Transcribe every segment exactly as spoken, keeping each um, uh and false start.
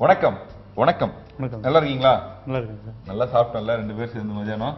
வணக்கம் வணக்கம் வணக்கம். நல்லா இருக்கீங்களா? நல்லா இருக்கேன் சார். நல்லா சாப்பிட்டோம்ல ரெண்டு பேர் சேர்ந்து மதியானம்.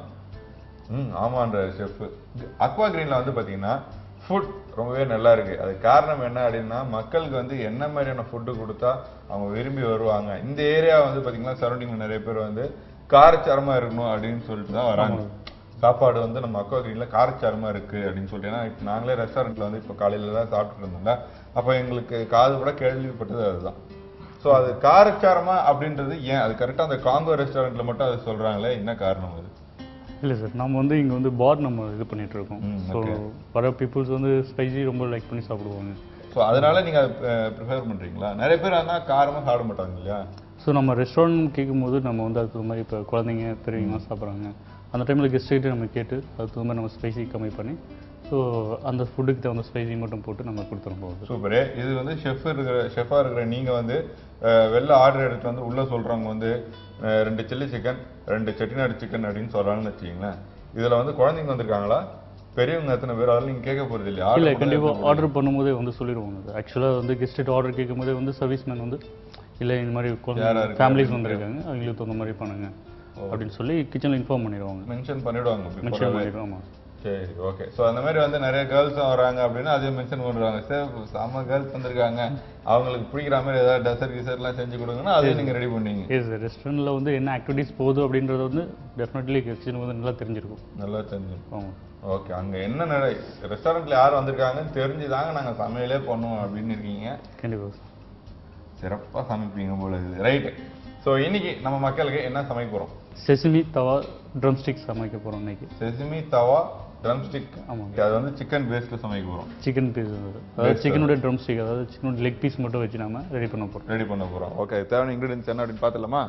ம் ஆமான்ற ஷெஃப். அக்வா கிரீன்ல வந்து பாத்தீங்கன்னா ஃபுட் ரொம்பவே நல்லா இருக்கு. அது காரணம் என்ன அப்படின்னா மக்களுக்கு வந்து என்ன மாதிரியான ஃபுட்டு கொடுத்தா அவங்க விரும்பி வருவாங்க. இந்த ஏரியா வந்து பாத்தீங்கன்னா சரௌண்டிங்ல நிறைய பேர் வந்து காரச்சாரமா இருக்கணும் அப்படின்னு சொல்லிட்டு தான் வராங்க. சாப்பாடு வந்து நம்ம அக்வா கிரீன்ல காரச்சாரமா இருக்கு அப்படின்னு சொல்லிட்டு, ஏன்னா இப்போ நாங்களே ரெஸ்டாரண்ட்ல வந்து இப்போ காலையில தான் சாப்பிட்டு இருந்தோம்ல, அப்போ எங்களுக்கு காது கூட கேள்விப்பட்டது அதுதான். ஸோ அது காரச்சாரமா அப்படின்றது ஏன் அது கரெக்டாக அந்த காங்கோ ரெஸ்டாரண்ட்ல மட்டும் அது சொல்றாங்களே, என்ன காரணம் அது? இல்லை சார், நம்ம வந்து இங்கே வந்து பார் நம்ம இது பண்ணிட்டு இருக்கோம். ஸோ வர பீப்புள்ஸ் வந்து ஸ்பைசி ரொம்ப லைக் பண்ணி சாப்பிடுவாங்க. ஸோ அதனால நீங்க அதை ப்ரிஃபர் பண்றீங்களா? நிறைய பேர் ஆனால் காரமாக சாப்பிட மாட்டாங்க இல்லையா? ஸோ நம்ம ரெஸ்டாரண்ட் கேட்கும்போது நம்ம வந்து அதுக்கு மாதிரி இப்போ குழந்தைங்க பெரியவங்க சாப்பிட்றாங்க, அந்த டைமில் கெஸ்ட்டுக்கிட்ட நம்ம கேட்டு அதுக்கு மாதிரி நம்ம ஸ்பைசி கம்மி பண்ணி ஸோ அந்த ஃபுட்டுக்கு தகுந்த ஸ்பைசி மட்டும் போட்டு நம்ம கொடுத்துரும் போகுது. சூப்பரு. இது வந்து ஷெஃப் இருக்கிற ஷெஃபாக இருக்கிற நீங்கள் வந்து வெளில ஆர்டர் எடுத்து வந்து உள்ளே சொல்கிறவங்க வந்து ரெண்டு சில்லி சிக்கன் ரெண்டு செட்டிநாடு சிக்கன் அப்படின்னு சொல்கிறாங்கன்னு வச்சுக்கிங்களேன். இதில் வந்து குழந்தைங்க வந்திருக்காங்களா, பெரியவங்க எத்தனை பேர், அதெல்லாம் நீங்கள் கேட்க போகிறது இல்லையா? இல்லை, கண்டிப்பாக ஆர்டர் பண்ணும்போதே வந்து சொல்லிடுவாங்க. ஆக்சுவலாக வந்து கெஸ்ட்டு ஆர்டர் கேட்கும் போதே வந்து சர்வீஸ் மேன் வந்து இல்லை இந்த மாதிரி ஃபேமிலிஸ் வந்துருக்காங்க, அவங்களுக்கு தகுந்த மாதிரி பண்ணுங்க அப்படின்னு சொல்லி கிச்சனில் இன்ஃபார்ம் பண்ணிடுவாங்க, மென்ஷன் பண்ணிவிடுவாங்க. மென்ஷன் பண்ணிடுவோம். சரி, ஓகே. ஸோ அந்த மாதிரி வந்து நிறைய கேர்ள்ஸும் வராங்க அப்படின்னா அதையும் மென்ஷன் பண்ணுறாங்க. சரி, செம்ம கேர்ள்ஸ் வந்திருக்காங்க, அவங்களுக்கு பிடிக்கிற மாதிரி ஏதாவது டெசர்ட் கிசர்ட்லாம் செஞ்சு கொடுங்கன்னா அதையும் நீங்கள் ரெடி பண்ணீங்க. எஸ் சார், ரெஸ்டாரண்ட்டில் வந்து என்ன ஆக்டிவிட்டிஸ் போகுது அப்படின்றது வந்து டெஃபினெட்லி கிச்சன் வந்து நல்லா தெரிஞ்சிருக்கும். நல்லா தெரிஞ்சிருக்கும். ஆமாம். ஓகே, அங்கே என்ன நட ரெஸ்டாரண்ட்டில் யார் வந்திருக்காங்கன்னு தெரிஞ்சு தாங்க நாங்கள் சமையலே பண்ணுவோம் அப்படின்னு இருக்கீங்க. கண்டிப்பாக சிறப்பாக சமைப்பீங்க போல இருக்குது. ரைட்டு. ஸோ இன்னைக்கு நம்ம மக்களுக்கு என்ன சமைக்க போகிறோம்? செசிமி தவா ட்ரம் ஸ்டிக் சமைக்க போகிறோம் இன்னைக்கு. செசிமி தவா ட்ரம் ஸ்டிக். ஆமாம், அது வந்து சிக்கன் பேஸ்டில் சமைக்க போகிறோம். சிக்கன் பீஸ் அதாவது சிக்கனுடைய ட்ரம் ஸ்டிக், அதாவது சிக்கனோட லெக் பீஸ் மட்டும் வச்சு நம்ம ரெடி பண்ண போகிறோம். ரெடி பண்ண போகிறோம். ஓகே, தேவையான இன்க்ரீடியன்ஸ் என்ன அப்படின்னு பார்த்துலாமா?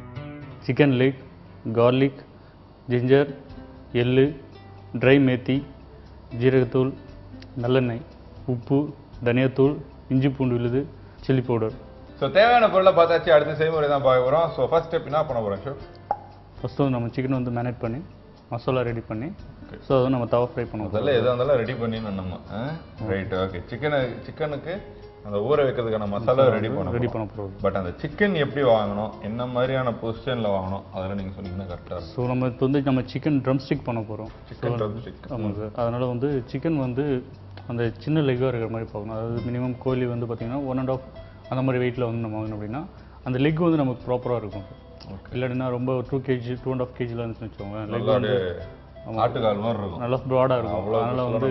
சிக்கன் லெக், கார்லிக், ஜிஞ்சர், எள்ளு, ட்ரை மேத்தி, ஜீரகத்தூள், நல்லெண்ணெய், உப்பு, தனியாத்தூள், இஞ்சி பூண்டு விழுது, சில்லி பவுடர். ஸோ தேவையான பொருளை பார்த்தாச்சு. அடுத்த செய்முறை தான் பார்க்க போகிறோம். ஸோ ஃபர்ஸ்ட் ஸ்டெப் என்ன பண்ண போகிறோம் ஷோ? ஃபஸ்ட்டு வந்து நம்ம சிக்கன் வந்து மேனேட் பண்ணி மசாலா ரெடி பண்ணி ஸோ அதை நம்ம தவா ஃப்ரை பண்ணுவோம். அதெல்லாம் எதாக இருந்தாலும் ரெடி பண்ணி நம்ம ரைட். ஓகே, சிக்கனை சிக்கனுக்கு அந்த ஊற வைக்கிறதுக்கான மசாலா ரெடி பண்ண ரெடி பண்ண போகிறோம். பட் அந்த சிக்கன் எப்படி வாங்கணும், என்ன மாதிரியான பொசிஷனில் வாங்கணும், அதெல்லாம் நீங்கள் சொன்னீங்கன்னா கரெக்டாக. ஸோ நம்ம இப்போ வந்து நம்ம சிக்கன் ட்ரம் ஸ்டிக் பண்ண போகிறோம். Chicken drumstick. ஆமாம் சார். அதனால் வந்து சிக்கன் வந்து அந்த சின்ன லெக்காக இருக்கிற மாதிரி பார்க்கணும். அதாவது மினிமம் கோழி வந்து பார்த்திங்கன்னா ஒன் அண்ட் ஆஃப் அந்த மாதிரி வெயிட்டில் வந்து நம்ம வாங்கணும் அப்படின்னா அந்த லெக் வந்து நமக்கு ப்ராப்பராக இருக்கும். ஓகே, இல்லைன்னா ரொம்ப two KG two and half கேஜியில் இருந்துச்சுன்னு வச்சுக்கோங்க, லெக் வந்து ஆட்டுக்கால் மாதிரி இருக்கும், நல்லா ப்ராடாக இருக்கும். அதனால் வந்து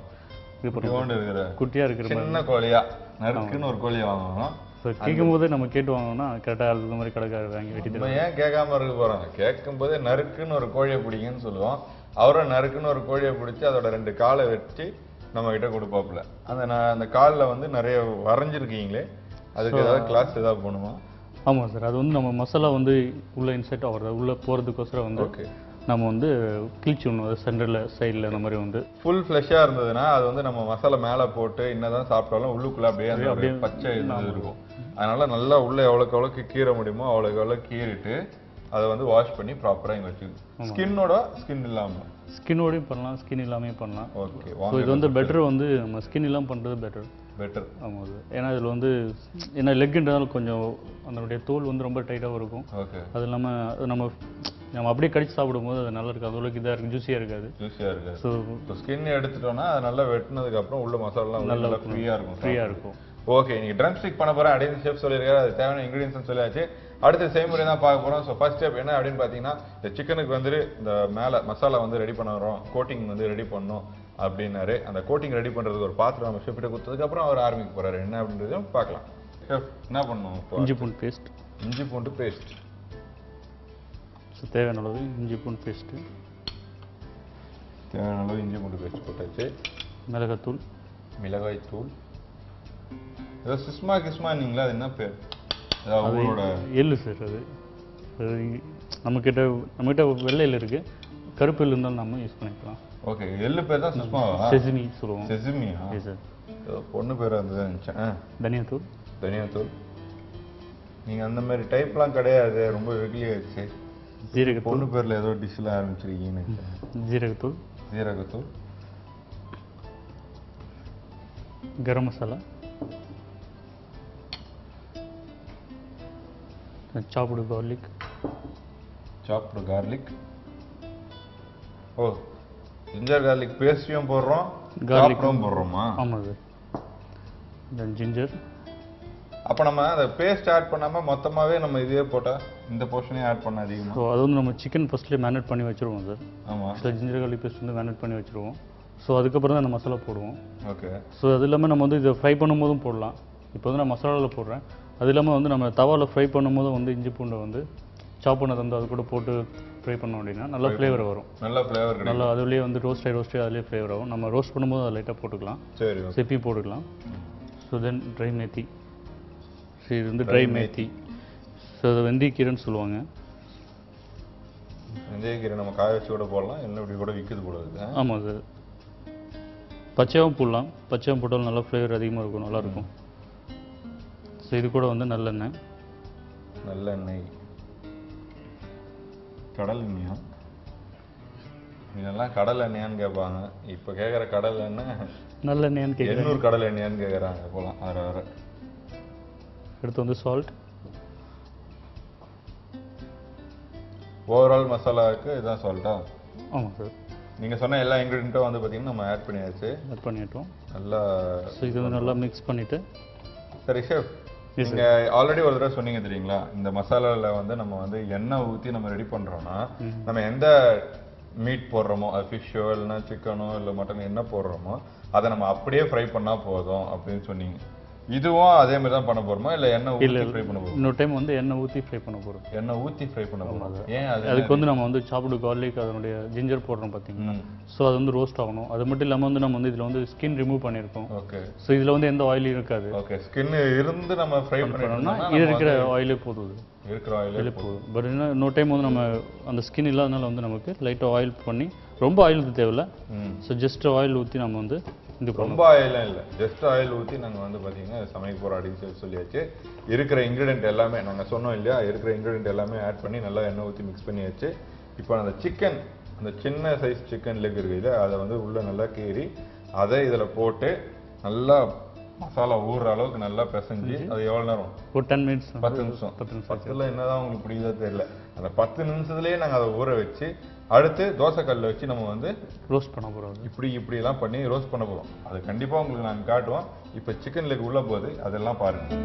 இது பண்ணி இருக்கிற குட்டியாக இருக்கிற சின்ன கோழியா நறுக்குன்னு ஒரு கோழியை வாங்கணும். ஸோ கேட்கும் போதே நம்ம கேட்டு வாங்கணும்னா கரெக்டாக அந்த மாதிரி கடைக்கார வாங்கி வெட்டி நம்ம ஏன் கேட்காம இருக்க போகிறாங்க? கேட்கும் போதே நறுக்குன்னு ஒரு கோழியை பிடிங்கன்னு சொல்லுவோம். அவரை நறுக்குன்னு ஒரு கோழியை பிடிச்சி அதோட ரெண்டு காலை வச்சு நம்ம கிட்ட கொடுப்பாப்புல. அந்த நான் அந்த காலில் வந்து நிறைய வரைஞ்சிருக்கீங்களே, அதுக்கு ஏதாவது கிளாஸ் ஏதாவது போகணுமா? ஆமாம் சார், அது வந்து நம்ம மசாலா வந்து உள்ளே இன்செர்ட் ஆகிறது உள்ளே போகிறதுக்கோசரம் வந்து ஓகே நம்ம வந்து கிழிச்சு விடணும். அது சென்டரில் சைடில் அந்த மாதிரி வந்து ஃபுல் ஃப்ளெஷ்ஷாக இருந்ததுன்னா அது வந்து நம்ம மசாலா மேலே போட்டு என்னதான் சாப்பிட்டாலும் உள்ளுக்குள்ளே அப்படியே அப்படியே பச்சை இது இருக்கும். அதனால நல்லா உள்ளே எவ்வளோக்கு எவ்வளோக்கு கீற முடியுமோ அவ்வளோக்கு எவ்வளோ கீறிட்டு அதை வந்து வாஷ் பண்ணி ப்ராப்பராக இங்கே வச்சுக்கணும். ஸ்கின்னோட ஸ்கின் இல்லாமல் ஸ்கின்னோடையும் பண்ணலாம், ஸ்கின் இல்லாமல் பண்ணலாம். ஓகே, ஸோ இது வந்து பெட்டர் வந்து நம்ம ஸ்கின் இல்லாமல் பண்ணுறது பெட்டர் பெட்டர். ஆமாம் அது ஏன்னா இதில் வந்து ஏன்னா லெக்குன்றதால கொஞ்சம் அதனுடைய தோல் வந்து ரொம்ப டைட்டாகவும் இருக்கும். ஓகே, அது இல்லாமல் அது நம்ம நம்ம அப்படியே கடிச்சு சாப்பிடும்போது அது நல்லா இருக்காது, அவ்வளோக்கு இதாக இருக்கும், ஜூஸியாக இருக்காது. ஜூஸியாக இருக்காது. ஸோ இப்போ ஸ்கின் எடுத்துட்டோம்னா அது நல்லா வெட்டினதுக்கப்புறம் உள்ள மசாலாலாம் நல்லா ஃப்ரீயாக இருக்கும் ஃப்ரீயாக இருக்கும். ஓகே, நீங்கள் ட்ரம் ஸ்டிக் பண்ண போகிறேன் அப்படின்னு ஷெஃப் சொல்லியிருக்காரு. அது தேவையான இன்க்ரீடியன்ஸ் சொல்லியாச்சு. அடுத்த செய்முறை தான் பார்க்க போகிறோம். ஸோ ஃபர்ஸ்ட் ஸ்டெப் என்ன அப்படின்னு பார்த்தீங்கன்னா, இந்த சிக்கனுக்கு வந்து இந்த மேலே மசாலா வந்து ரெடி பண்ண வரோம், கோட்டிங் வந்து ரெடி பண்ணணும் அப்படின்னாரு. அந்த கோட்டிங் ரெடி பண்ணுறதுக்கு ஒரு பாத்திரம் நம்ம ஷெஃப்கிட்ட கொடுத்ததுக்கப்புறம் அவர் ஆரம்பிக்க போகிறாரு. என்ன அப்படின்றதையும் பார்க்கலாம். ஷெஃப் என்ன பண்ணணும்? இஞ்சி பூண்டு பேஸ்ட். இஞ்சி பூண்டு பேஸ்ட். ஸோ தேவையான அளவு இஞ்சி பூண்டு பேஸ்ட்டு. தேவையான அளவு இஞ்சி பூண்டு பேஸ்ட் போட்டாச்சு. மிளகாத்தூள். மிளகாய் தூள். ஏதோ சிஸ்மா கிஸ்மானிங்களா, அது என்ன பேர்? அவங்களோட எள்ளு சார். அது நம்மக்கிட்ட நம்மக்கிட்ட வெள்ளை எள்ளு இருக்குது, கருப்பு எள்ளு இருந்தாலும் நம்ம யூஸ் பண்ணிக்கலாம். ஓகே, எள்ளு பேர் தான் சிஸ்மாவா? செசிமி சொல்லுவோம். செசிமியா? சார். பொண்ணு பேர் இருந்தது நினச்சேன். தனியாத்தூள். தனியாத்தூள். நீங்கள் அந்த மாதிரி டைப்லாம் கிடையாது, ரொம்ப வெகுலியாச்சு. ஜீரகத்தூள். பொண்ணு பேரில் ஏதோ டிஷ்ஷில் ஆரம்பிச்சிருக்கீங்கன்னு. ஜீரகத்தூள். ஜீரகத்தூள். கரம் மசாலா. சாப்டு garlic. Chopped garlic. ஓ ஜிஞ்சர் garlic பேஸ்ட்டும் போடுறோம், garlicம் போடுறோமா? ஆமா சார். தென் ஜிஞ்சர். அப்ப நம்ம அந்த பேஸ்ட் ஆட் பண்ணாம மொத்தமாவே நம்ம இதே போட்டா இந்த போர்ஷனே ஆட் பண்ண அதிகமா. ஸோ அது வந்து நம்ம சிக்கன் ஃபர்ஸ்ட்லேயே மேரினேட் பண்ணி வச்சுருவோம் சார். ஆமா. ஸோ ஜிஞ்சர் garlic பேஸ்ட் வந்து மேரினேட் பண்ணி வச்சுருவோம். ஸோ அதுக்கப்புறம் தான் நம்ம மசாலா போடுவோம். ஓகே. ஸோ அது இல்லாமல் நம்ம வந்து இதை ஃப்ரை பண்ணும்போதும் போடலாம். இப்போ வந்து நான் மசாலாவில் போடுறேன். அது இல்லாமல் வந்து நம்ம தவாவில் ஃப்ரை பண்ணும்போதும் வந்து இஞ்சி பூண்டை வந்து சாப் பண்ணதை வந்து அது கூட போட்டு ஃப்ரை பண்ணோம் அப்படின்னா நல்ல ஃப்ளேவர் வரும். நல்ல ஃப்ளேவர் கிடைக்கும். நல்லா அதுலேயே வந்து ரோஸ்ட் ஆகி ரோஸ்ட் ஆகி அதுலேயே ஃப்ளேவர் ஆகும். நம்ம ரோஸ்ட் பண்ணும்போது அதை லைட்டாக போட்டுக்கலாம். சரி. சிப்பியும் போட்டுக்கலாம். So then dry methi. So இது வந்து ட்ரை மேத்தி. ஸோ அது வெந்தயக்கீரைன்னு சொல்லுவாங்க. வெந்தயக்கீரை நம்ம காய வச்சு கூட போடலாம், இல்லை இப்படி கூட விற்குது போல இருக்கு. ஆமாம் சார். பச்சையாகவும் போடலாம். பச்சையாகவும் போட்டாலும் நல்லா ஃப்ளேவர் அதிகமாக இருக்கும், நல்லாயிருக்கும். ஸோ இது கூட வந்து நல்லெண்ணெய். நல்லெண்ணெய், கடல் எண்ணெயா? இதெல்லாம் கடல் எண்ணெயான்னு கேட்பாங்க. இப்போ கேட்குற கடல் எண்ணெய் நல்லெண்ணெயான்னு கேட்குறேன். எண்ணூர் கடல் எண்ணெயான்னு கேட்குறாங்க போகலாம். வேற வேற. அடுத்து வந்து சால்ட். ஓவரால் மசாலாவுக்கு இதுதான் சால்ட்டா? ஆமாம் சார். நீங்கள் சொன்ன எல்லா இன்க்ரீடியண்ட்டும் வந்து பார்த்தீங்கன்னா நம்ம ஆட் பண்ணியாச்சு. ஆட் பண்ணிட்டோம். நல்லா. ஸோ இது வந்து நல்லா மிக்ஸ் பண்ணிவிட்டு. சரி ஷெஃப், நீங்கள் ஆல்ரெடி ஒரு தடவை சொன்னீங்க தெரியுங்களா, இந்த மசாலாவில் வந்து நம்ம வந்து எண்ணெய் ஊற்றி நம்ம ரெடி பண்ணுறோன்னா நம்ம எந்த மீட் போடுறோமோ, அது ஃபிஷ்ஷோ இல்லைன்னா சிக்கனோ இல்லை மட்டன் என்ன போடுறோமோ அதை நம்ம அப்படியே ஃப்ரை பண்ணால் போதும் அப்படின்னு சொன்னீங்க. இதுவும் அதே மாதிரி தான் பண்ண போறோமா, இல்லை எண்ணெய் ஊற்றி ஃப்ரை பண்ண போகிறோம்? இன்னொரு டைம் வந்து எண்ணெய் ஊற்றி ஃப்ரை பண்ண போகிறோம். எண்ணெய் ஊற்றி ஃப்ரை பண்ண போகிறோம். ஏன்? அது அதுக்கு வந்து நம்ம வந்து சாப்பிடு garlic அதனுடைய ஜிஞ்சர் போடுறோம் பார்த்தீங்கன்னா. ஸோ அது வந்து ரோஸ்ட் ஆகணும். அது மட்டும் இல்லாமல் வந்து நம்ம வந்து இதில் வந்து ஸ்கின் ரிமூவ் பண்ணியிருக்கோம். ஓகே. ஸோ இதில் வந்து எந்த ஆயிலும் இருக்காது. ஓகே. ஸ்கின் இருந்து நம்ம ஃப்ரை பண்ணோம்னா இது இருக்கிற ஆயிலே போதும். இருக்கிற ஆயிலே போதும். பட் என்ன இன்னொரு டைம் வந்து நம்ம அந்த ஸ்கின் இல்லாதனால வந்து நமக்கு லைட்டாக ஆயில் பண்ணி, ரொம்ப ஆயில் ஊற்ற தேவையில்ல. ஸோ ஜஸ்ட் ஆயில் ஊற்றி நம்ம வந்து இது ரொம்ப ஆயிலாம் இல்லை, ஜஸ்ட் ஆயில் ஊற்றி நாங்கள் வந்து பார்த்தீங்கன்னா சமைக்க போகிறோம் அப்படின்னு சொல்லி சொல்லியாச்சு. இருக்கிற இன்க்ரீடியன்ட் எல்லாமே நாங்கள் சொன்னோம் இல்லையா, இருக்கிற இன்க்ரீடியன்ட் எல்லாமே ஆட் பண்ணி நல்லா எண்ணெய் ஊற்றி மிக்ஸ் பண்ணியாச்சு. இப்போ அந்த சிக்கன், அந்த சின்ன சைஸ் சிக்கன் லெக் இருக்குது, அதை வந்து உள்ளே நல்லா கீறி அதை இதில் போட்டு நல்லா மசாலா ஊறுற அளவுக்கு நல்லா பிசைஞ்சு அது எவ்வளோ நேரம்? ஒரு டென் மினிட்ஸ். பத்து நிமிஷம். பத்து நிமிஷம் பத்தில் என்னதான் உங்களுக்கு பிடிக்குதோ தெரியல. அந்த பத்து நிமிஷத்துலேயே நாங்கள் அதை ஊற வச்சு அடுத்து தோசைக்கல்ல வச்சு நம்ம வந்து ரோஸ்ட் பண்ண போகிறோம். இப்படி இப்படிலாம் பண்ணி ரோஸ்ட் பண்ண போகிறோம். அது கண்டிப்பாக உங்களுக்கு நாங்கள் காட்டுவோம். இப்போ சிக்கன் லெக் உள்ள போகுது, அதெல்லாம் பாருங்கள்.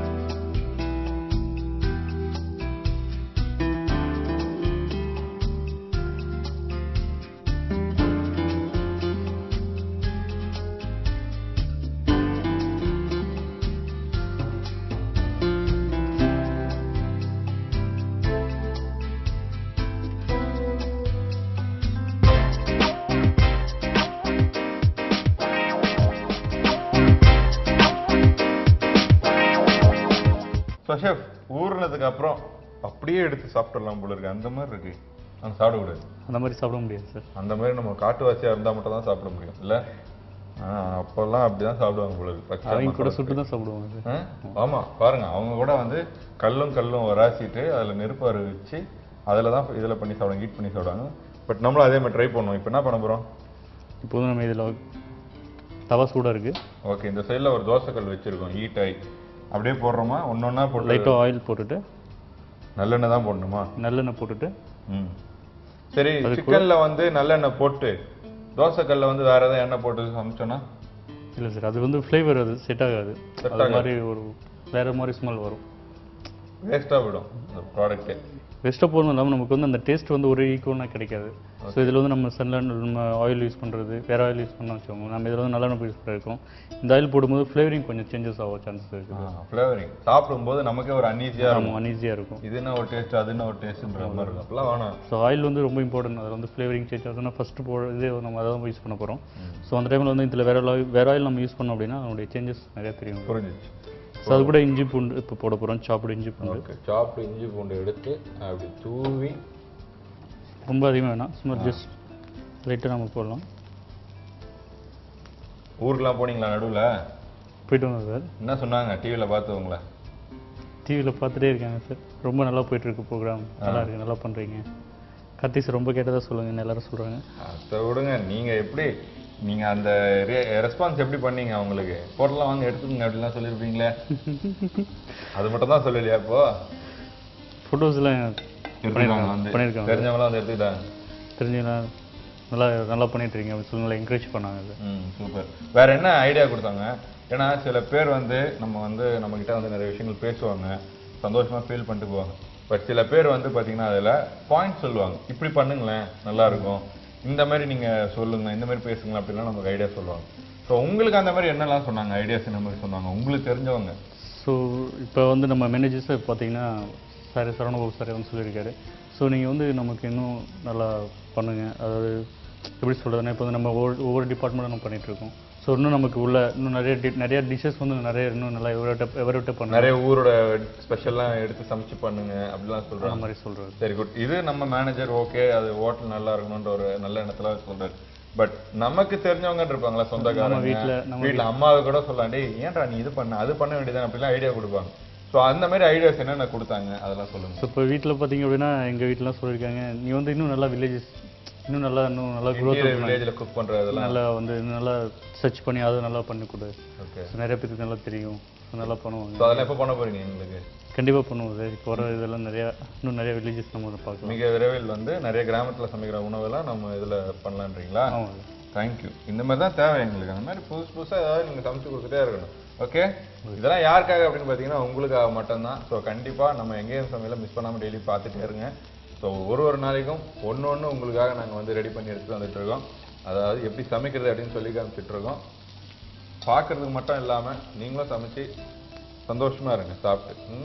ஷெஃப், ஊறினதுக்கு அப்புறம் அப்படியே எடுத்து சாப்பிடலாம் போல இருக்கு. அந்த மாதிரி இருக்கு. அந்த சாப்பிடக்கூடாது. அந்த மாதிரி சாப்பிட முடியாது சார். அந்த மாதிரி நம்ம காட்டுவாசியா இருந்தால் மட்டும் தான் சாப்பிட முடியும் இல்லை? அப்போல்லாம் அப்படிதான் சாப்பிடுவாங்க போல இருக்கு. அவங்க கூட சுட்டு தான் சாப்பிடுவாங்க. ஆமா பாருங்க, அவங்க கூட வந்து கல்லும் கல்லும் வராசிட்டு அதில் நெருப்பு வச்சு அதில் தான் இதில் பண்ணி சாப்பிடுவாங்க, ஹீட் பண்ணி சாப்பிடுவாங்க. பட் நம்மளும் அதே மாதிரி ட்ரை பண்ணுவோம். இப்போ என்ன பண்ண போகிறோம்? இப்போ வந்து நம்ம இதில் தவா சூடாக இருக்குது. ஓகே. இந்த சைடில் ஒரு தோசைக்கல் வச்சுருக்கோம், ஹீட் ஆகி. அப்படியே போடுறோமா? ஒன்று ஒன்றா போட்டு லைட்டாக ஆயில் போட்டுட்டு. நல்லெண்ணெய் தான் போடணுமா? நல்லெண்ணெய் போட்டுட்டு. ம் சரி. சிக்கனில் வந்து நல்லெண்ணெய் போட்டு தோசைக்கல்ல வந்து வேறு எதாவது எண்ணெய் போட்டு சமைச்சோன்னா? இல்லை சார், அது வந்து ஃப்ளேவர் அது செட் ஆகாது. அது மாதிரி ஒரு வேறு மாதிரி ஸ்மெல் வரும். வேஸ்ட்டாக போயிடும் அந்த ப்ராடக்ட்டே. வேஸ்ட்டாக போகணும் இல்லாமல் நமக்கு வந்து அந்த டேஸ்ட் வந்து ஒரு ஈக்குவலாக கிடைக்காது. ஸோ இதில் வந்து நம்ம சன்லைன் நம்ம ஆயில் யூஸ் பண்ணுறது வேறு ஆயில் யூஸ் பண்ண வச்சுக்கோங்க. நம்ம இதில் வந்து நல்லெண்ணெய் யூஸ் பண்ணியிருக்கோம். இந்த ஆயில் போடும்போது ஃப்ளேவரிங் கொஞ்சம் சேஞ்சஸ் ஆகும் சான்சஸ் இருக்குது. ஃப்ளேவரிங் சாப்பிடும்போது நமக்கே ஒரு அன்ஈஸியாக இருக்கும். அன்ஈஸியாக இருக்கும். இதுனா ஒரு டேஸ்ட், அதுனா ஒரு டேஸ்ட்ன்ற மாதிரி இருக்கும். அப்பெல்லாம் வேணாம். ஸோ ஆயில் வந்து ரொம்ப இம்பார்ட்டன்ட். அதில் வந்து ஃப்ளேவரிங் சேஞ்ச் ஆகுதுன்னா ஃபஸ்ட்டு போ இதே நம்ம அதை தான் யூஸ் பண்ண போகிறோம். ஸோ அந்த டைமில் வந்து இதில் வேறு ஆயில் வேறு ஆயில் நம்ம யூஸ் பண்ணோம் அப்படின்னா அதனுடைய சேஞ்சஸ் நிறையா தெரியும். புரிஞ்சிச்சு. ஸோ அது கூட இஞ்சி பூண்டு இப்போ போட போகிறோம். சாப்பிடு இஞ்சி பூண்டு. ஓகே. சாப்பிடு இஞ்சி பூண்டு எடுத்து அப்படி தூவி, ரொம்ப அதிகமாக வேணாம், சும்மா ஜஸ்ட் லைட்டாக நம்ம போடலாம். ஊருக்குலாம் போனீங்களா நடுவில்? போயிட்டு வந்தோம் சார். என்ன சொன்னாங்க டிவியில் பார்த்தவங்கள? டிவியில் பார்த்துட்டே இருக்காங்க சார். ரொம்ப நல்லா போயிட்டுருக்கு ப்ரோக்ராம், நல்லா இருக்குது, நல்லா பண்ணுறீங்க. கார்த்தி சார் ரொம்ப கேட்டதாக சொல்லுங்கள் எல்லாரும் சொல்கிறாங்க. அதை விடுங்க, நீங்கள் எப்படி நீங்கள் அந்த ரெஸ்பான்ஸ் எப்படி பண்ணீங்க? அவங்களுக்கு போட்டெல்லாம் வாங்க எடுத்துக்கோங்க அப்படிலாம் சொல்லியிருப்பீங்களே, அது மட்டும் தான் சொல்லலையா இப்போ? ஃபோட்டோஸ்லாம் எடுத்துருக்காங்க வந்து பண்ணியிருக்காங்க தெரிஞ்சவங்களாம் வந்து எடுத்துக்கிட்டாங்க தெரிஞ்சுன்னா நல்லா நல்லா பண்ணிட்டு இருக்கீங்க அப்படின்னு சொல்லி நல்லா என்கரேஜ் பண்ணாங்க அது ம் சூப்பர். வேற என்ன ஐடியா கொடுத்தாங்க? ஏன்னா சில பேர் வந்து நம்ம வந்து நம்ம கிட்ட வந்து நிறைய விஷயங்கள் பேசுவாங்க, சந்தோஷமா ஃபீல் பண்ணிட்டு போவாங்க. பட் சில பேர் வந்து பார்த்தீங்கன்னா அதில் பாயிண்ட் சொல்லுவாங்க, இப்படி பண்ணுங்களேன் நல்லா இருக்கும், இந்த மாதிரி நீங்கள் சொல்லுங்க, இந்த மாதிரி பேசுங்க அப்படிலாம் நமக்கு ஐடியா சொல்லுவாங்க. ஸோ உங்களுக்கு அந்த மாதிரி என்னெல்லாம் சொன்னாங்க, ஐடியாஸ் என்ன மாதிரி சொன்னாங்க உங்களுக்கு தெரிஞ்சவங்க? ஸோ இப்போ வந்து நம்ம மேனேஜர்ஸை பார்த்தீங்கன்னா சார் சரவணபாபு சார் வந்து சொல்லியிருக்காரு. ஸோ நீங்கள் வந்து நமக்கு இன்னும் நல்லா பண்ணுங்கள், அதாவது எப்படி சொல்கிறதுனா இப்போ வந்து நம்ம ஒவ்வொரு ஒவ்வொரு டிபார்ட்மெண்ட்டும் நம்ம பண்ணிகிட்ருக்கோம். ஸோ இன்னும் நமக்கு உள்ள இன்னும் நிறைய டி நிறைய டிஷ்ஷஸ் வந்து நிறைய இன்னும் நல்லா எவரோட்ட எவரோட்ட பண்ணுங்க, நிறைய ஊரோட ஸ்பெஷல்லாம் எடுத்து சமைச்சு பண்ணுங்க அப்படிலாம் சொல்கிறாங்க. அந்த மாதிரி சொல்கிறாரு. சரி குட். இது நம்ம மேனேஜர் ஓகே, அது ஹோட்டல் நல்லா இருக்கணுன்ற ஒரு நல்ல எண்ணத்துல சொல்றாரு. பட் நமக்கு தெரிஞ்சவங்க இருப்பாங்களா, சொந்தக்காரங்க, வீட்டில் வீட்டில் அம்மாவை கூட சொல்லலாண்டி ஏன்டா நீ இது பண்ண அது பண்ண வேண்டியதான் அப்படிலாம் ஐடியா கொடுப்பாங்க. ஸோ அந்த மாதிரி ஐடியாஸ் என்னென்ன கொடுத்தாங்க அதெல்லாம் சொல்லுங்க. ஸோ இப்போ வீட்டில் பார்த்தீங்க அப்படின்னா எங்கள் வீட்டிலாம் சொல்லியிருக்காங்க, நீ வந்து இன்னும் நல்லா வில்லேஜஸ் இன்னும் நல்லா இன்னும் நல்லா க்ரோத் வில்லேஜில் குக் பண்ணுறதெல்லாம் நல்லா வந்து இன்னும் நல்லா சர்ச் பண்ணி அதை நல்லா பண்ணி கொடு. ஓகே. நிறைய பேருக்கு நல்லா தெரியும், நல்லா பண்ணுவாங்க. ஸோ அதெல்லாம் எப்போ பண்ண போறீங்க எங்களுக்கு? கண்டிப்பாக பண்ணுவோம் சார். இப்போ வர இதெல்லாம் நிறையா இன்னும் நிறைய வில்லேஜஸ் நம்ம வந்து பார்க்கலாம். மிக விரைவில் வந்து நிறைய கிராமத்தில் சமைக்கிற உணவெல்லாம் நம்ம இதில் பண்ணலான்றீங்களா? ஆமாம். தேங்க்யூ. இந்த மாதிரி தான் தேவை எங்களுக்கு. அந்த மாதிரி புதுசு புதுசாக ஏதாவது நீங்கள் சமைச்சு கொடுத்துட்டே இருக்கணும். ஓகே. இதெல்லாம் யாருக்காக அப்படின்னு பார்த்தீங்கன்னா உங்களுக்காக மட்டும்தான். ஸோ கண்டிப்பாக நம்ம எங்கேயும் சமையல மிஸ் பண்ணாமல் டெய்லி பார்த்துட்டே இருங்க. ஸோ ஒரு ஒரு நாளைக்கும் ஒன்று ஒன்று உங்களுக்காக நாங்கள் வந்து ரெடி பண்ணி எடுத்துகிட்டு வந்துட்டு இருக்கோம். அதாவது எப்படி சமைக்கிறது அப்படின்னு சொல்லி காமிச்சிட்டு இருக்கோம். பார்க்கறதுக்கு மட்டும் இல்லாமல் நீங்களும் சமைச்சு சந்தோஷமா இருங்க சாப்பிட்டு.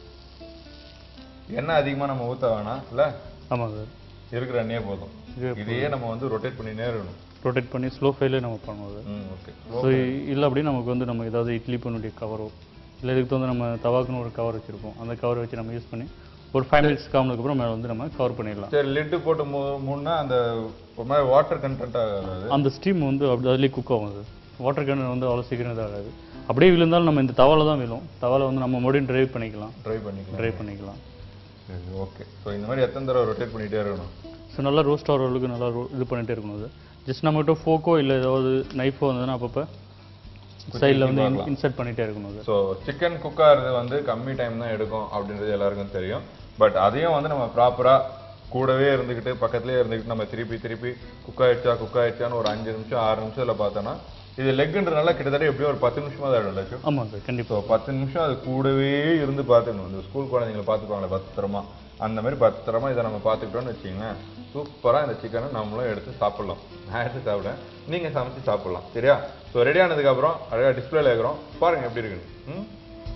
எண்ணெய் அதிகமாக நம்ம ஊற்ற வேணாம் இல்லை? ஆமாம் சார். இருக்கிற எண்ணெயே போதும். இதையே நம்ம வந்து ரொட்டேட் பண்ணினே இருக்கணும். ரொட்டேட் பண்ணி ஸ்லோ ஃபைலே நம்ம பண்ணுவோம் சார். ம் ஓகே. ஸோ இல்லை அப்படின்னு நமக்கு வந்து நம்ம ஏதாவது இட்லி பண்ணுடைய கவரோ இல்லை இதுக்கு வந்து நம்ம தவாக்குன்னு ஒரு கவர் வச்சுருப்போம், அந்த கவர் வச்சு நம்ம யூஸ் பண்ணி ஒரு ஃபைவ் மினிட்ஸ் காமினதுக்கப்புறம் மேலே வந்து நம்ம கவர் பண்ணிடலாம். சரி, லிட்டு போட்டு மூ மூணுனா அந்த ஒரு மாதிரி வாட்டர் கண்டென்ட் ஆகாது, அந்த ஸ்டீம் வந்து அப்படி அதுலேயே குக் ஆகும் சார். வாட்டர் கண்டென்ட் வந்து அவ்வளோ சீக்கிரம் இதாகாது. அப்படியே விழுந்தாலும் நம்ம இந்த தவால தான் விழும். தவால வந்து நம்ம மறுபடியும் ட்ரைவ் பண்ணிக்கலாம் ட்ரை பண்ணிக்கலாம் ட்ரை பண்ணிக்கலாம் சரி ஓகே. ஸோ இந்த மாதிரி எத்தனை தடவை ரொட்டேட் பண்ணிகிட்டே இருக்கணும்? ஸோ நல்லா ரோஸ்ட் ஆகிற அளவுக்கு நல்லா இது பண்ணிகிட்டே இருக்கணும் சார். ஜஸ்ட் நம்மகிட்ட ஃபோக்கோ இல்லை ஏதாவது நைஃபோ வந்ததுன்னா அப்பப்போ சைடில் வந்து இன்சர்ட் பண்ணிகிட்டே இருக்கணும் சார். ஸோ சிக்கன் குக் ஆகிறது வந்து கம்மி டைம் தான் எடுக்கும் அப்படின்றது எல்லாருக்கும் தெரியும். பட் அதையும் வந்து நம்ம ப்ராப்பராக கூடவே இருந்துக்கிட்டு பக்கத்துலேயே இருந்துக்கிட்டு நம்ம திருப்பி திருப்பி குக் ஆகிடுச்சா குக் ஆகிடுச்சான்னு ஒரு அஞ்சு நிமிஷம் ஆறு நிமிஷம் இல்லை பார்த்தோன்னா இது லெக்குன்றனால கிட்டத்தட்ட எப்படியும் ஒரு பத்து நிமிஷமாக தான் ஆகிடும் லட்சம். ஆமாம் சார் கண்டிப்பாக. பத்து நிமிஷம் அது கூடவே இருந்து பார்த்துக்கணும். இந்த ஸ்கூல் குழந்தைங்களை பார்த்துப்பாங்களே பத்திரமா, அந்த மாதிரி பத்திரமா இதை நம்ம பார்த்துக்கிட்டோன்னு வச்சிங்களேன், சூப்பராக இந்த சிக்கனை நம்மளும் எடுத்து சாப்பிட்லாம். நான் எடுத்து சாப்பிடுவேன், நீங்கள் சமைச்சு சாப்பிட்லாம். சரியா? ஸோ ரெடி ஆனதுக்கப்புறம் அழகாக டிஸ்பிளேல இருக்கிறோம், பாருங்கள் எப்படி இருக்குன்னு. ம்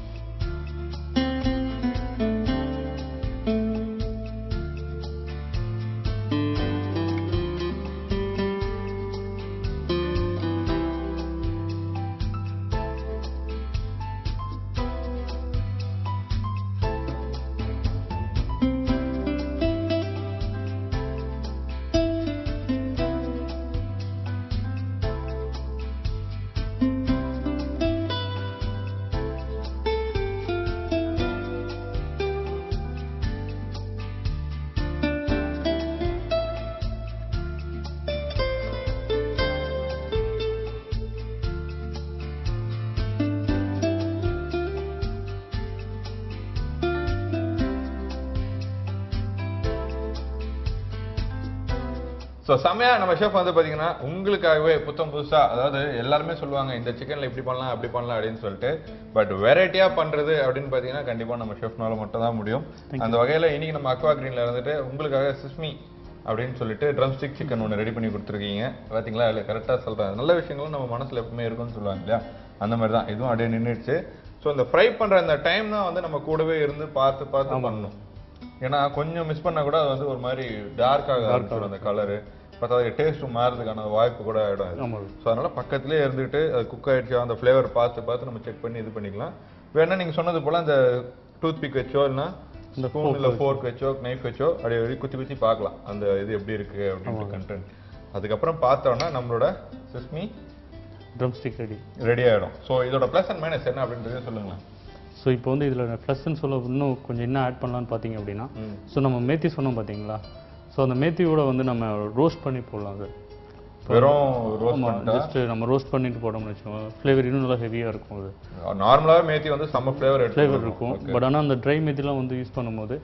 ஸோ செம்மையா நம்ம ஷெஃப் வந்து பார்த்தீங்கன்னா உங்களுக்காகவே புத்தம் புதுசா, அதாவது எல்லாருமே சொல்லுவாங்க இந்த சிக்கனில் இப்படி பண்ணலாம் அப்படி பண்ணலாம் அப்படின்னு சொல்லிட்டு, பட் வெரைட்டியாக பண்ணுறது அப்படின்னு பார்த்தீங்கன்னா கண்டிப்பாக நம்ம ஷெஃப்னால மட்டும் தான் முடியும். அந்த வகையில் இன்னைக்கு நம்ம அக்வா கிரீனில் இருந்துட்டு உங்களுக்காக சிஸ்மி அப்படின்னு சொல்லிட்டு ட்ரம் ஸ்டிக் சிக்கன் ஒன்று ரெடி பண்ணி கொடுத்துருக்கீங்க. பார்த்தீங்களா? இல்லை கரெக்டாக சொல்கிறேன், நல்ல விஷயங்களும் நம்ம மனசில் எப்பவுமே இருக்குன்னு சொல்லுவாங்க இல்லையா, அந்த மாதிரி தான் இதுவும் அப்படியே நின்றுடுச்சு. ஸோ இந்த ஃப்ரை பண்ணுற அந்த டைம் தான் வந்து நம்ம கூடவே இருந்து பார்த்து பார்த்து பண்ணணும். ஏன்னா கொஞ்சம் மிஸ் பண்ணால் கூட அது வந்து ஒரு மாதிரி டார்க்காக ஆரம்பிச்சிடும் அந்த கலரு, பத்தாவது டேஸ்ட்டும் மாறதுக்கான வாய்ப்பு கூட ஆகிடும். ஸோ அதனால் பக்கத்துலேயே இருந்துட்டு அது குக் ஆகிடுச்சா அந்த ஃப்ளேவர் பார்த்து பார்த்து நம்ம செக் பண்ணி இது பண்ணிக்கலாம். வேணா நீங்கள் சொன்னது போல் அந்த டூத் பிக் வச்சோ இல்லைனா இந்த ஸ்பூன் இல்லை ஃபோர்க் வச்சோ நைஃப் வச்சோ அப்படியே வெளியே குத்தி குத்தி பார்க்கலாம் அந்த இது எப்படி இருக்குது அப்படின்ற கண்டென்ட். அதுக்கப்புறம் பார்த்தோன்னா நம்மளோட sesame drumstick ready ready ஆகிடும். ஸோ இதோட ப்ளஸ் அண்ட் மைனஸ் என்ன அப்படின்றதே சொல்லுங்களேன். ஸோ இப்போ வந்து இதில் ப்ளஸ்ன்னு சொல்ல இன்னும் கொஞ்சம் என்ன ஆட் பண்ணலான்னு பார்த்தீங்க அப்படின்னா, ஸோ நம்ம மேத்தி சொன்னோம் பார்த்தீங்களா, ஸோ அந்த மேத்தியோட வந்து நம்ம ரோஸ்ட் பண்ணி போடலாம் சார். வெறும் ரோஸ்ட் ஜஸ்ட் நம்ம ரோஸ்ட் பண்ணிட்டு போட்டோம்னு வச்சுக்கோங்க, ஃப்ளேவர் இன்னும் நல்லா ஹெவியாக இருக்கும். அது நார்மலாகவே மேத்தி வந்து செம்ம ஃப்ளேவர் ஃப்ளேவர் இருக்கும். பட் ஆனால் அந்த ட்ரை மேத்திலாம் வந்து யூஸ் பண்ணும்போது ஸோ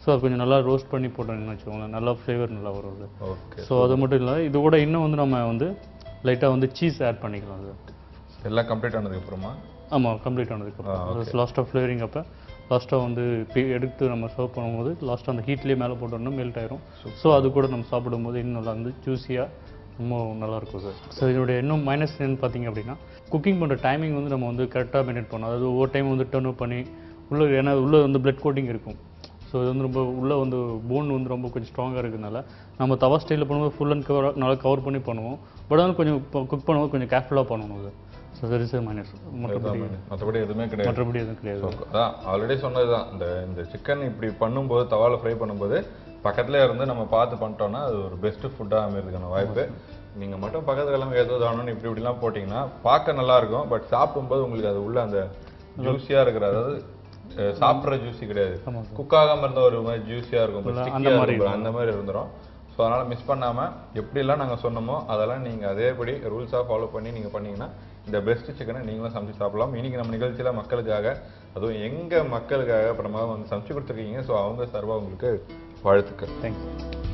அது கொஞ்சம் நல்லா ரோஸ்ட் பண்ணி போட்டோம்னு வச்சுக்கோங்களேன், நல்லா ஃப்ளேவர் நல்லா வரும் அது. ஓகே. ஸோ அது மட்டும் இல்லை, இது கூட இன்னும் வந்து நம்ம வந்து லைட்டாக வந்து சீஸ் ஆட் பண்ணிக்கலாம் அது. எல்லாம் கம்ப்ளீட் ஆனதுக்கப்புறமா? ஆமாம், கம்ப்ளீட் ஆனதுக்கப்புறம் லாஸ்ட்டாக ஃப்ளேவரிங் அப்போ லாஸ்ட்டாக வந்து எடுத்து நம்ம சர்வ் பண்ணும்போது லாஸ்ட்டாக அந்த ஹீட்லேயே மேலே போட்டோம்னா மெல்ட் ஆயிரும். ஸோ அது கூட நம்ம சாப்பிடும்போது இன்னும் நல்லா வந்து ஜூஸியாக ரொம்ப நல்லாயிருக்கும் சார். ஸோ இதோடைய இன்னும் மைனஸ் என்னன்னு பார்த்தீங்க அப்படின்னா, குக்கிங் பண்ணுற டைமிங் வந்து நம்ம வந்து கரெக்டாக மெயின்டைன் பண்ணணும். அதாவது ஒவ்வொரு டைம் வந்து டர்ன் அப் பண்ணி உள்ளே, ஏன்னா உள்ளே வந்து பிளட் கோட்டிங் இருக்கும். ஸோ இது வந்து ரொம்ப உள்ளே வந்து போன் வந்து ரொம்ப கொஞ்சம் ஸ்ட்ராங்காக இருக்கிறதுனால நம்ம தவா ஸ்டைலில் பண்ணும்போது ஃபுல் அண்ட் கவர் நல்லா கவர் பண்ணி பண்ணுவோம். பட் வந்து கொஞ்சம் குக் பண்ணும்போது கொஞ்சம் கேர்ஃபுல்லாக பண்ணணும் அது. ஸோ சரி சார் மைனஸ். மற்றபடி மற்றபடி எதுவுமே கிடையாது. மற்றபடி எதுவும் கிடையாது. அதான் ஆல்ரெடி சொன்னது தான், இந்த இந்த சிக்கன் இப்படி பண்ணும்போது தவாவில் ஃப்ரை பண்ணும்போது பக்கத்துலேயே இருந்து நம்ம பார்த்து பண்ணிட்டோம்னா அது ஒரு பெஸ்ட்டு ஃபுட்டாக அமைறதுக்கான வாய்ப்பு. நீங்கள் மட்டும் பக்கத்து கிழமை ஏதோ தானோன்னு இப்படி இப்படிலாம் போட்டிங்கன்னா பார்க்க நல்லாயிருக்கும், பட் சாப்பிடும்போது உங்களுக்கு அது உள்ள அந்த ஜூஸியாக இருக்கிற, அதாவது சாப்பிட்ற ஜூஸி கிடையாது, குக் ஆகாமல் இருந்த ஒரு மாதிரி ஜூஸியாக இருக்கும், அந்த மாதிரி அந்த மாதிரி இருந்துடும். ஸோ அதனால் மிஸ் பண்ணாமல் எப்படிலாம் நாங்கள் சொன்னோமோ அதெல்லாம் நீங்கள் அதேபடி ரூல்ஸாக ஃபாலோ பண்ணி நீங்கள் பண்ணிங்கன்னா இந்த பெஸ்ட் சிக்கனை நீங்களும் சமைச்சு சாப்பிடலாம். இன்றைக்கி நம்ம நிகழ்ச்சியில் மக்களுக்காக, அதுவும் எங்கள் மக்களுக்காக அப்புறமா வந்து சமைச்சு கொடுத்துருக்கீங்க. ஸோ அவங்க சார்பாக உங்களுக்கு வாழ்த்துக்கள். தேங்க்யூ.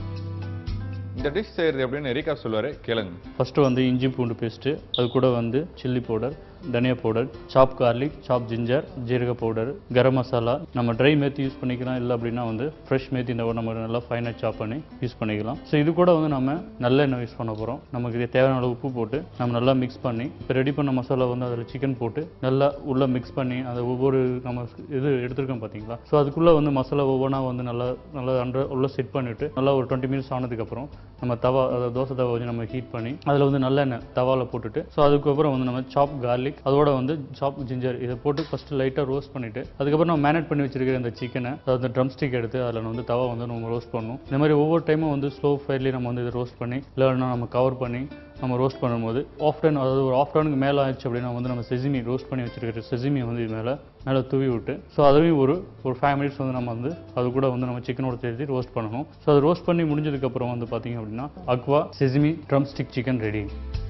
இந்த டிஷ் செய்கிறது எப்படின்னு எரிக்கா சொல்லுவார், கேளுங்க. ஃபஸ்ட்டு வந்து இஞ்சி பூண்டு பேஸ்ட்டு, அது கூட வந்து சில்லி பவுடர், தனியா powder, chop garlic, chop ginger, ஜீரக பவுடர், கரம் மசாலா. நம்ம ட்ரை மேத்தி யூஸ் பண்ணிக்கலாம், இல்லை அப்படின்னா வந்து ஃப்ரெஷ் மேத்தி இந்த நம்ம நல்லா ஃபைனாக சாப் பண்ணி யூஸ் பண்ணிக்கலாம். ஸோ இது கூட வந்து நம்ம நல்லெண்ணெய் யூஸ் பண்ண போகிறோம். நமக்கு இது தேவையான அளவு உப்பு போட்டு நம்ம நல்லா மிக்ஸ் பண்ணி, இப்போ ரெடி பண்ண மசாலா வந்து அதில் சிக்கன் போட்டு நல்லா உள்ளே மிக்ஸ் பண்ணி அதை ஒவ்வொரு நம்ம இது எடுத்துருக்கோம் பார்த்தீங்களா. ஸோ அதுக்குள்ளே வந்து மசாலா ஒவ்வொன்றா வந்து நல்லா நல்லா அண்டர் உள்ளே செட் பண்ணிவிட்டு நல்லா ஒரு டுவெண்ட்டி மினிட்ஸ் ஆனதுக்கப்புறம் நம்ம தவா, அதாவது தோசை தவா வச்சு நம்ம ஹீட் பண்ணி அதில் வந்து நல்லெண்ணெய் தவாவில் போட்டுட்டு, ஸோ அதுக்கப்புறம் வந்து நம்ம சாப் கார்லிக், அதோட வந்து சாப் ஜிஞ்சர் இதை போட்டு ஃபஸ்ட்டு லைட்டாக ரோஸ்ட் பண்ணிவிட்டு, அதுக்கப்புறம் நம்ம மேனேட் பண்ணி வச்சிருக்கிற இந்த சிக்கனை, அதாவது ட்ரம் ஸ்டிக் எடுத்து அதில் வந்து தவா வந்து நம்ம ரோஸ்ட் பண்ணணும். இந்த மாதிரி ஒவ்வொரு டைமும் வந்து ஸ்லோ ஃபயர்லேயே நம்ம வந்து இதை ரோஸ்ட் பண்ணி, இல்லைன்னா நம்ம கவர் பண்ணி நம்ம ரோஸ்ட் பண்ணும்போது ஆஃப் டன், அதாவது ஒரு ஆஃப் டனுக்கு மேலே ஆயிடுச்சு அப்படின்னா வந்து நம்ம செசிமி ரோஸ்ட் பண்ணி வச்சிருக்கிற செசிமியை வந்து இது மேலே மேலே தூவி விட்டு, ஸோ அதையும் ஒரு ஒரு ஃபைவ் மினிட்ஸ் வந்து நம்ம வந்து அது கூட வந்து நம்ம சிக்கனோட சேர்த்து ரோஸ்ட் பண்ணணும். ஸோ அது ரோஸ்ட் பண்ணி முடிஞ்சதுக்கப்புறம் வந்து பார்த்தீங்க அப்படின்னா அக்வா sesame drumstick chicken ready.